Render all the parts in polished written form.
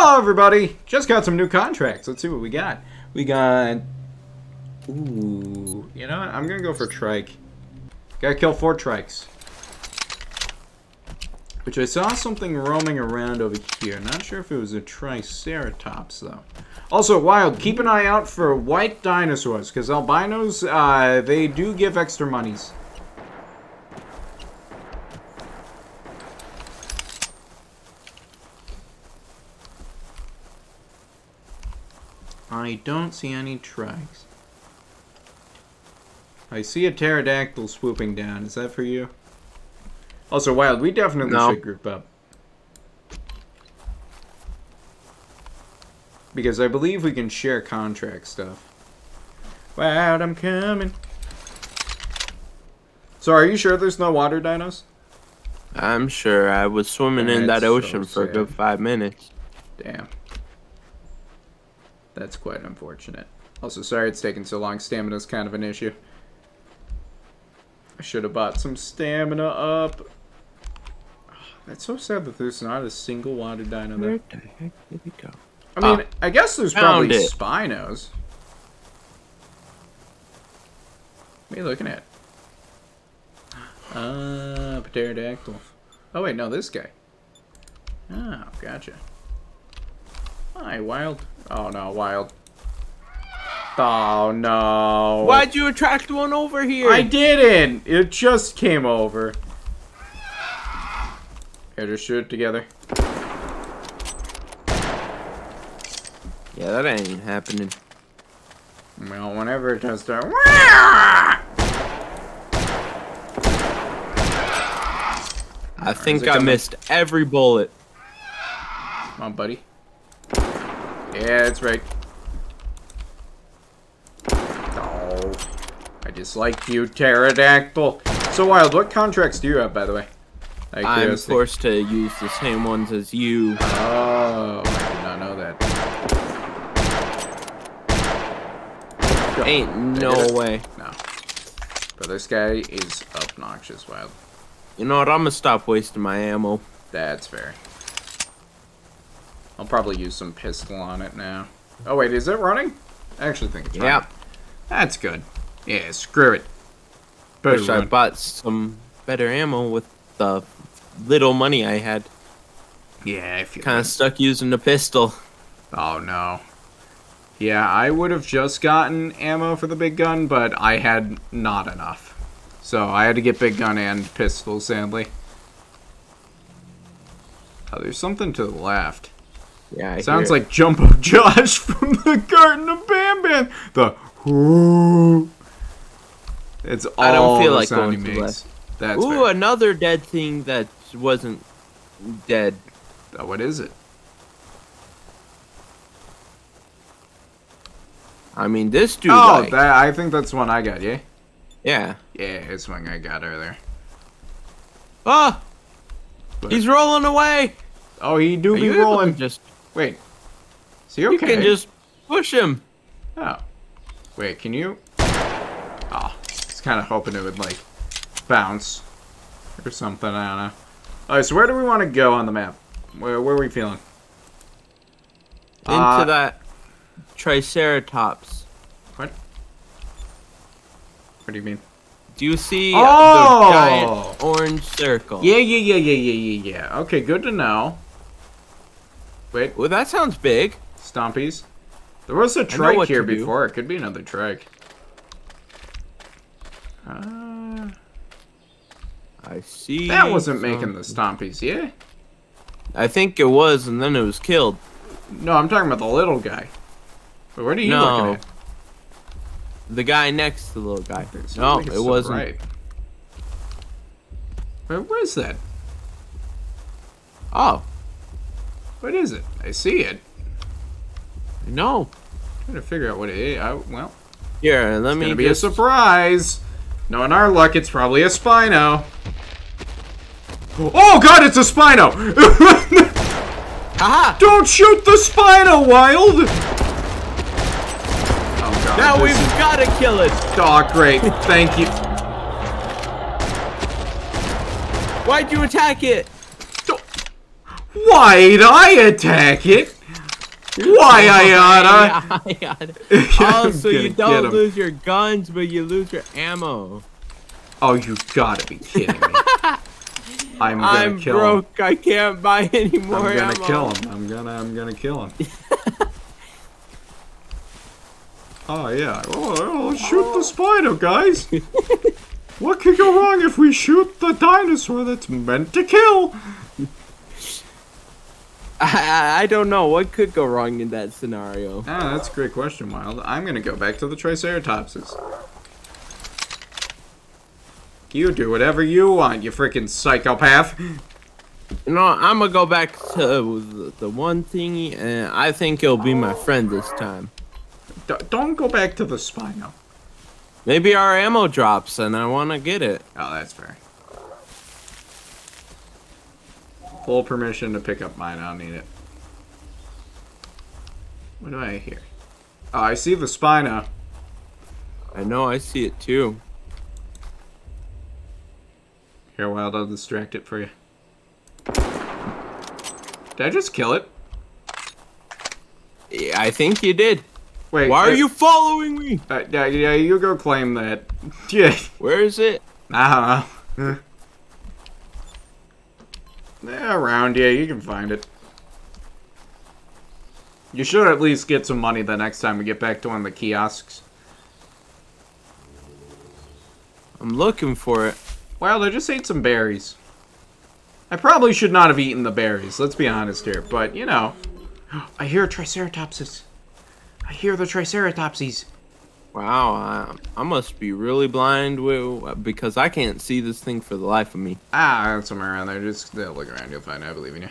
Hello, everybody! Just got some new contracts. Let's see what we got. We got... Ooh... You know what? I'm gonna go for Trike. Gotta kill 4 Trikes. Which I saw something roaming around over here. Not sure if it was a Triceratops, though. Also, Wild, keep an eye out for white dinosaurs, because albinos, they do give extra monies. I don't see any trikes. I see a pterodactyl swooping down. Is that for you? Also, Wild, we definitely should group up. Because I believe we can share contract stuff. Wild, I'm coming. So, are you sure there's no water dinos? I'm sure. I was swimming in that ocean for a good 5 minutes. Damn. That's quite unfortunate. Also, sorry it's taking so long. Stamina's kind of an issue. I should have bought some stamina up. That's so sad that there's not a single water dino there. Where the heck did it go? I mean, I guess there's probably Spinos. What are you looking at? Pterodactyl. Oh wait, no, this guy. Oh, gotcha. Hi, Wild. Oh no, Wild. Oh no. Why'd you attract one over here? I didn't! It just came over. Here, just shoot it together. Yeah, that ain't happening. Well, whenever it does start. I think I missed every bullet. Come on, buddy. Yeah, that's right. Oh, I dislike you, pterodactyl. So, Wild, what contracts do you have, by the way? I'm forced to use the same ones as you. Oh, I did not know that. Ain't no way. No. But this guy is obnoxious, Wild. You know what? I'm gonna stop wasting my ammo. That's fair. I'll probably use some pistol on it now. Oh, wait, is it running? I actually think it's running. That's good. Yeah, screw it. Wish I bought some better ammo with the little money I had. Yeah, I feel kind of stuck using the pistol. Oh, no. Yeah, I would have just gotten ammo for the big gun, but I had not enough. So I had to get big gun and pistol, sadly. Oh, there's something to the left. Yeah, I sounds like Jumbo Josh from the Garden of Banban. The whoo. It's all I don't feel like sound going he to makes. left. That's Ooh, fair. another dead thing that wasn't dead. Oh, what is it? I mean, this dude. Oh, I think that's one I got. Yeah. Yeah. Yeah, it's one I got earlier. Oh, he's rolling away. Oh, he do be rolling. Just wait. Is he okay? You can just push him. Oh. Wait, can you? Oh, I was kind of hoping it would like bounce or something. I don't know. All right, so where do we want to go on the map? Where are we feeling? Into that Triceratops. What? What do you mean? Do you see the giant orange circle? Yeah. Okay, good to know. Wait. Well, that sounds big. Stompies. There was a trike here before. It could be another trike. I see. That wasn't making the stompies, yeah? I think it was, and then it was killed. No, I'm talking about the little guy. But what are you looking at? The guy next to the little guy. No, it wasn't. Right. Where is that? Oh. What is it? I see it. No. I'm trying to figure out what it is. Well. Here, let me. It's gonna be a surprise. Knowing our luck, it's probably a Spino. Oh god, it's a Spino! Haha! Don't shoot the Spino, Wild! Oh god. Now we've gotta kill it! Oh, great. Thank you. Why'd you attack it? Why'd I attack it? Why, Ayana? Oh, so you don't lose your guns, but you lose your ammo. Oh, you gotta be kidding me. I'm kill broke. Him. I can't buy any more ammo. I'm gonna kill him. I'm gonna kill him. Oh, yeah. Oh, shoot the spider, guys. What could go wrong if we shoot the dinosaur that's meant to kill? I don't know. What could go wrong in that scenario? Ah, that's a great question, Wild. I'm gonna go back to the Triceratopses. You do whatever you want, you freaking psychopath. No, I'm gonna go back to the one thingy, and I think it'll be my friend this time. Don't go back to the Spino. Maybe our ammo drops, and I want to get it. Oh, that's fair. Full permission to pick up mine. I don't need it. What do I hear? Oh, I see the Spino. I know, I see it too. Here, Wild, I'll distract it for you. Did I just kill it? Yeah, I think you did. Wait. Why are you following me? Yeah, you go claim that. Yeah. Where is it? I don't know. Yeah, around here, you can find it. You should at least get some money the next time we get back to one of the kiosks. I'm looking for it. Well, I just ate some berries. I probably should not have eaten the berries, let's be honest here, but, you know. I hear Triceratopses. I hear the Triceratopses. Wow, I must be really blind because I can't see this thing for the life of me. Ah, it's somewhere around there. Just look around, you'll find it. I believe in you.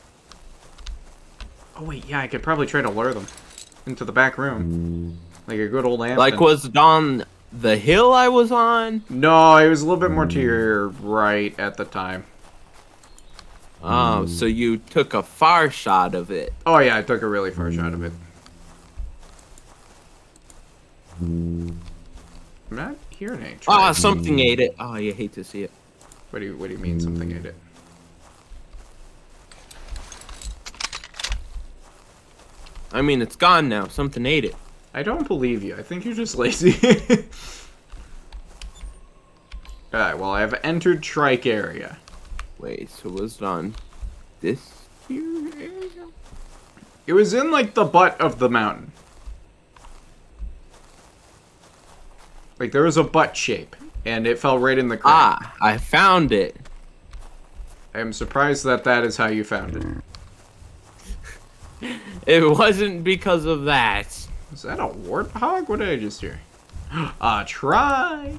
Oh, wait, yeah, I could probably try to lure them into the back room. Like a good old Hampton. Like, was it on the hill I was on? No, it was a little bit more to your right at the time. Oh, so you took a far shot of it. Oh, yeah, I took a really far shot of it. I'm not hearing any. Ah, something ate it. Oh, you hate to see it. What do you mean something ate it? I mean, it's gone now. Something ate it. I don't believe you. I think you're just lazy. Alright, well, I have entered Trike area. Wait, so was it on this here area? It was in, like, the butt of the mountain. Like, there was a butt shape, and it fell right in the ground. Ah, I found it. I am surprised that that is how you found it. It wasn't because of that. Is that a warthog? What did I just hear? A trike!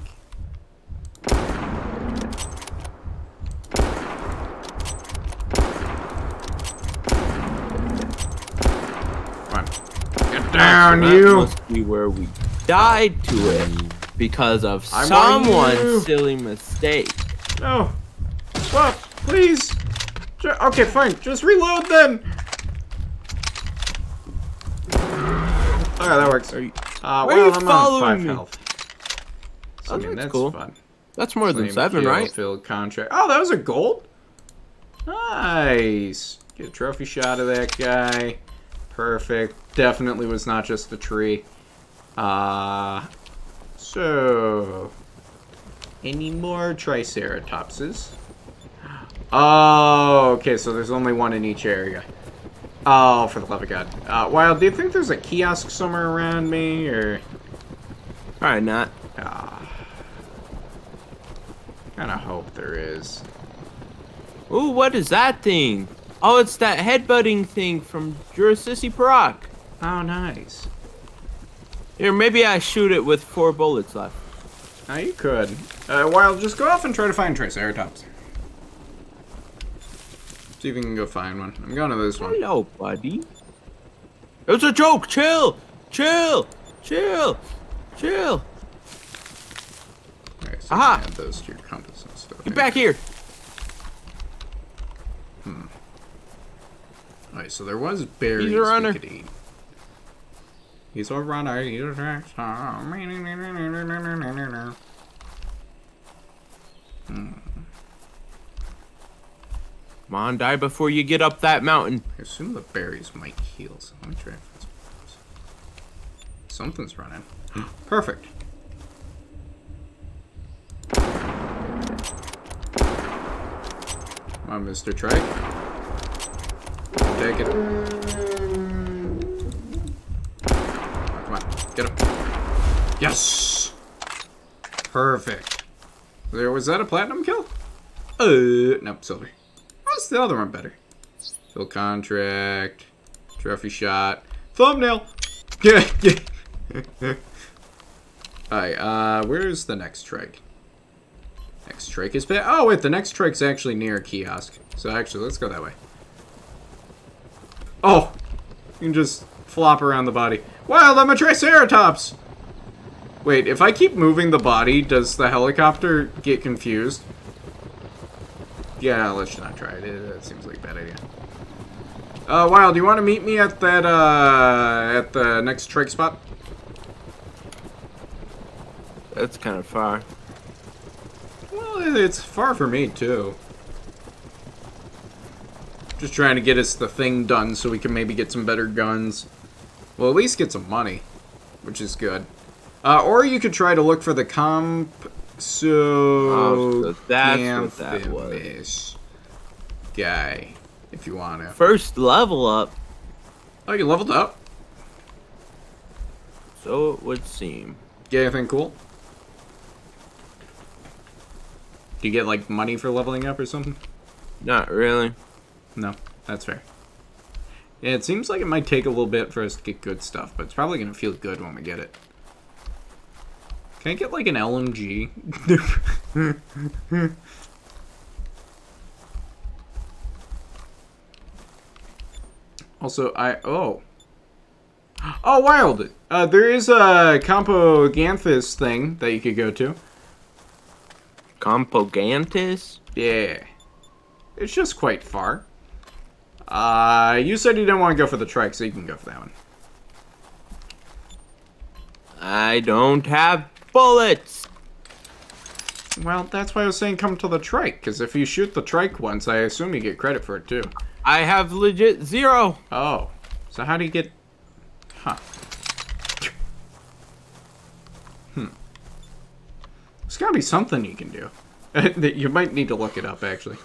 Come on. Get down, So you! that must be where we died to it because of someone's silly mistake. No. Well, please. Okay, fine. Just reload then. Okay, that works. Are you, well, are you I'm on following 5 me? health. So, I mean, that's that's cool. fun. That's more than 7, right? Field contract. Oh, that was a gold? Nice. Get a trophy shot of that guy. Perfect. Definitely was not just a tree. So... Any more Triceratopses? Oh, okay, so there's only one in each area. Oh, for the love of God. Wild, do you think there's a kiosk somewhere around me, or...? Probably not. Kinda hope there is. Ooh, what is that thing? Oh, it's that headbutting thing from Jurassic Park. Oh, nice. Here, maybe I shoot it with 4 bullets left. Now you could. Wild, just go off and try to find Triceratops. See if you can go find one. I'm going to this one. Hello, buddy. It's a joke. Chill. Chill. Chill. Chill. Okay, so Aha! add those to your compass and stuff. Get back here. Alright, so there was berries He's a runner. we could eat. He's a runner. He's a track star. Come on, die before you get up that mountain. I assume the berries might heal, so let me try. Something's running. Perfect. Come on, Mr. Trike. Take it. Come on, get him. Yes! Perfect. Was that a platinum kill? Nope, silver. What's the other one better? Fill contract. Trophy shot. Thumbnail! Yeah, yeah. Alright, where's the next trike? Next trike is bad. Oh, wait, the next trike's actually near a kiosk. So actually, let's go that way. Oh! You can just flop around the body. Wow, I'm a Triceratops! Wait, if I keep moving the body, does the helicopter get confused? Yeah, let's not try it. That seems like a bad idea. Wild, do you want to meet me at that, at the next trike spot? That's kind of far. Well, it's far for me, too. Just trying to get us the thing done so we can maybe get some better guns. Well, at least get some money, which is good. Or you could try to look for the So that's what that was. Guy, if you want to. First level up. Oh, you leveled up? So it would seem. Get anything cool? Do you get, like, money for leveling up or something? Not really. No, that's fair. Yeah, it seems like it might take a little bit for us to get good stuff, but it's probably going to feel good when we get it. Can I get, like, an LMG? Also, Oh, Wild! There is a Campoganthus thing that you could go to. Campoganthus? Yeah. It's just quite far. You said you didn't want to go for the trike, so you can go for that one. I don't have bullets! Well, that's why I was saying come to the trike, because if you shoot the trike once, I assume you get credit for it, too. I have legit 0! Oh. So how do you get... Huh. There's gotta be something you can do. You might need to look it up, actually.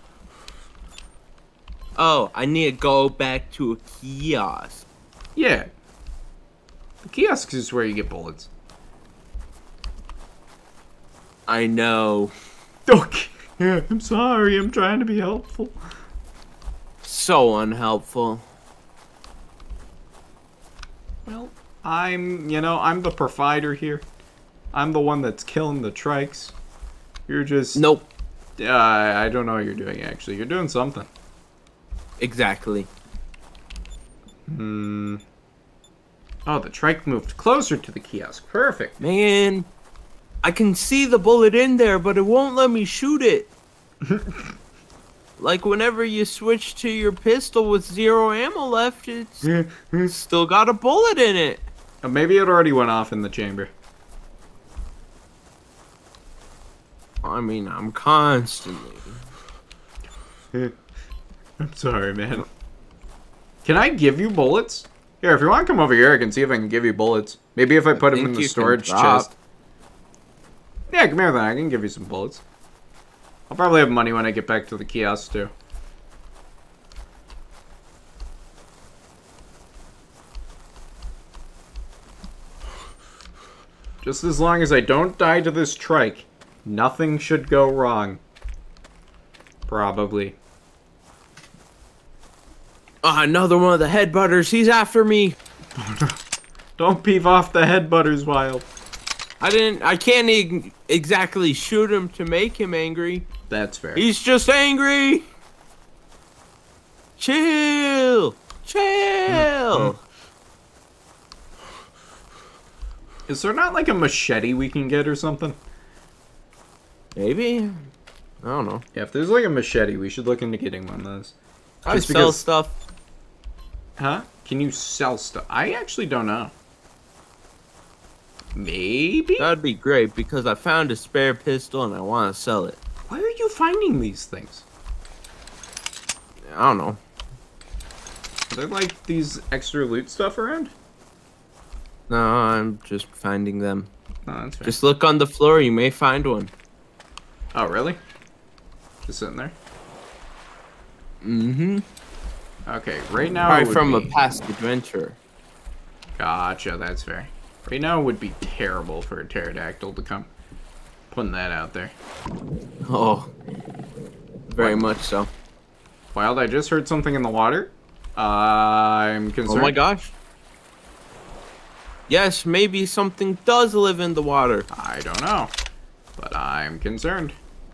Oh, I need to go back to a kiosk. Yeah. The kiosk is where you get bullets. I know. Okay. I'm sorry, I'm trying to be helpful. So unhelpful. Well, I'm the provider here. I'm the one that's killing the trikes. You're just... Nope. I don't know what you're doing, actually. You're doing something. Exactly. Oh, the trike moved closer to the kiosk. Perfect. Man, I can see the bullet in there, but it won't let me shoot it. Like whenever you switch to your pistol with 0 ammo left, it's still got a bullet in it. Maybe it already went off in the chamber. I mean, I'm constantly... I'm sorry, man. Can I give you bullets? Here, if you want to come over here, I can see if I can give you bullets. Maybe if I put them in the storage chest. Yeah, come here then. I can give you some bullets. I'll probably have money when I get back to the kiosk, too. Just as long as I don't die to this trike, nothing should go wrong. Probably. Ah, another one of the headbutters. He's after me. Don't peeve off the headbutters, Wild. I can't exactly shoot him to make him angry. That's fair. He's just angry. Chill. Chill. Is there not like a machete we can get or something? Maybe. I don't know. Yeah, if there's like a machete, we should look into getting one of those. I sell stuff. Huh? Can you sell stuff? I actually don't know. Maybe? That'd be great because I found a spare pistol and I want to sell it. Where are you finding these things? I don't know. Are there like these extra loot stuff around? No, I'm just finding them. No, that's fair. Just look on the floor. You may find one. Oh, really? Just sitting there? Mm-hmm. Okay, right now Probably it would from a be... past adventure. Gotcha, that's fair. Right now it would be terrible for a pterodactyl to come. Putting that out there. Oh, very much so. Wild, I just heard something in the water. I'm concerned. Oh my gosh. Yes, maybe something does live in the water. I don't know, but I'm concerned.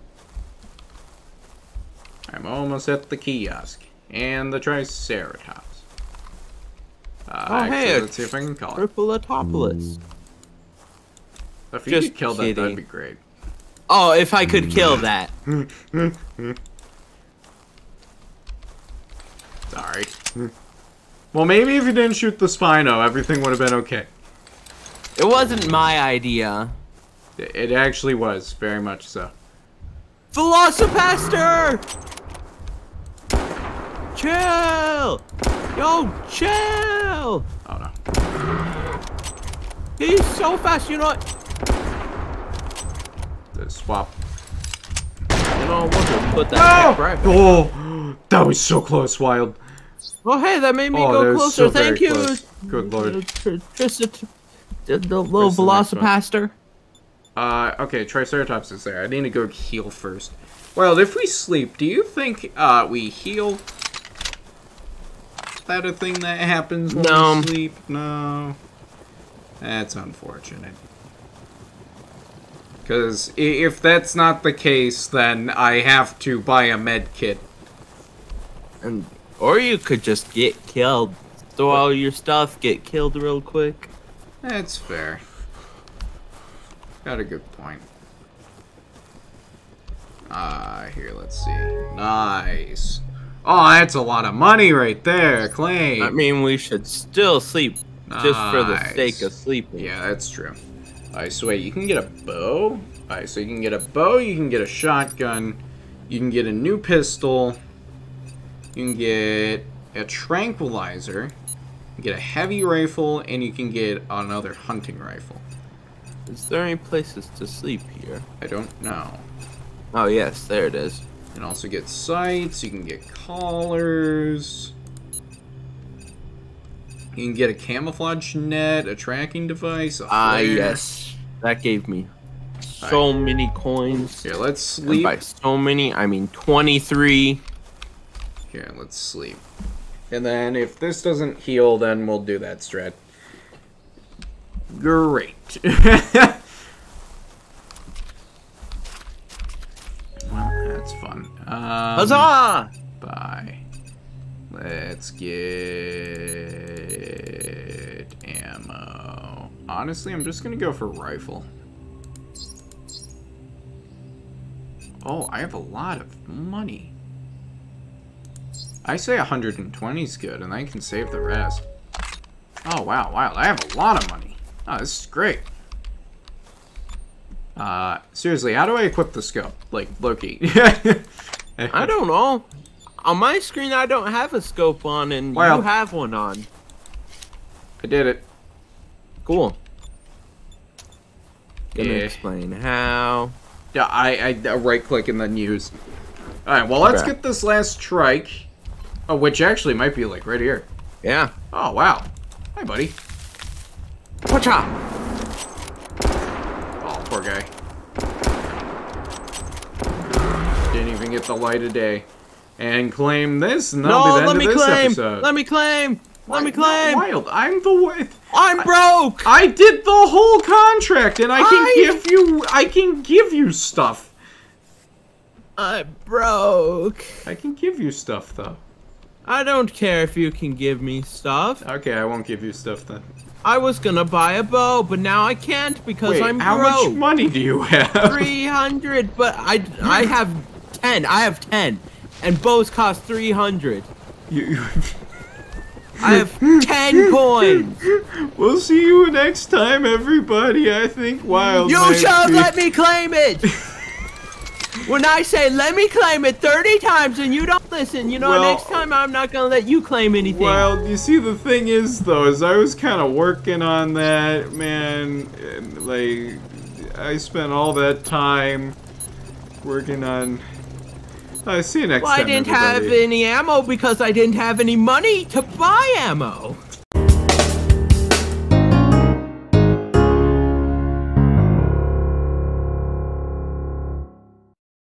I'm almost at the kiosk and the Triceratops. hey, let's see if I can call it. Tripletopolis. If you Just could kill that, kidding. that'd be great. Oh, if I could kill that. Sorry. Well, maybe if you didn't shoot the Spino, everything would have been okay. It wasn't my idea. It actually was, very much so. Velocipaster! Chill! Yo, chill! Oh no. He's so fast, you know what? Swap. You know what? We'll put that right. Oh! That was so close, Wild. Oh, hey, that made me Oh, that go was closer. so very Thank you. close. Good lord. Just the little Where's the next one? Velocipaster. Okay, Triceratops is there. I need to go heal first. Wild, if we sleep, do you think, we heal? Is that a thing that happens when No. we sleep? No. That's unfortunate. Because if that's not the case, then I have to buy a med kit. And or you could just get killed. Throw all your stuff, get killed real quick. That's fair. Got a good point. Here, let's see. Nice. Oh, that's a lot of money right there, Clay. I mean, we should still sleep just for the Nice. sake of sleeping. Yeah, that's true. Alright, so wait, you can get a bow. Alright, so you can get a bow, you can get a shotgun, you can get a new pistol, you can get a tranquilizer, you can get a heavy rifle, and you can get another hunting rifle. Is there any places to sleep here? I don't know. Oh yes, there it is. You can also get sights, you can get collars, you can get a camouflage net, a tracking device, a flare. Yes. That gave me so many coins. Here, let's And sleep. by so many, I mean 23. Here, let's sleep. And then if this doesn't heal, then we'll do that strat. Great. Well, that's fun. Huzzah! Bye. Let's get ammo. Honestly, I'm just gonna go for rifle. Oh, I have a lot of money. I say 120 is good, and I can save the rest. Oh, wow, wow, I have a lot of money. Oh, this is great. Seriously, how do I equip the scope? Like, Loki. I don't know. On my screen, I don't have a scope on, and Well, you have one on. I did it. Cool. Gonna Yeah. explain how. Yeah, I right-click and then use. Alright, well, let's Okay. get this last trike. Oh, which actually might be, like, right here. Yeah. Oh, wow. Hi, buddy. Pacha! Oh, poor guy. Didn't even get the light of day. And claim this, and that'll No, be the let end me of this claim! episode. Let me claim! Let me Not claim! Wild, I'm the one. I'm broke! I did the whole contract, and I can give you stuff. I'm broke. I can give you stuff, though. I don't care if you can give me stuff. Okay, I won't give you stuff then. I was gonna buy a bow, but now I can't because Wait, I'm how broke. much money do you have? 300, but I have 10. I have 10, and bows cost 300. You I have 10 coins. We'll see you next time, everybody. I think Wild. You might shall be- let me claim it. When I say let me claim it 30 times and you don't listen, you know, Well, next time I'm not gonna let you claim anything. Well, you see, the thing is, though, is I was kind of working on that, man. And, like, I spent all that time working on. See you next Well, time, I didn't everybody. have any ammo because I didn't have any money to buy ammo.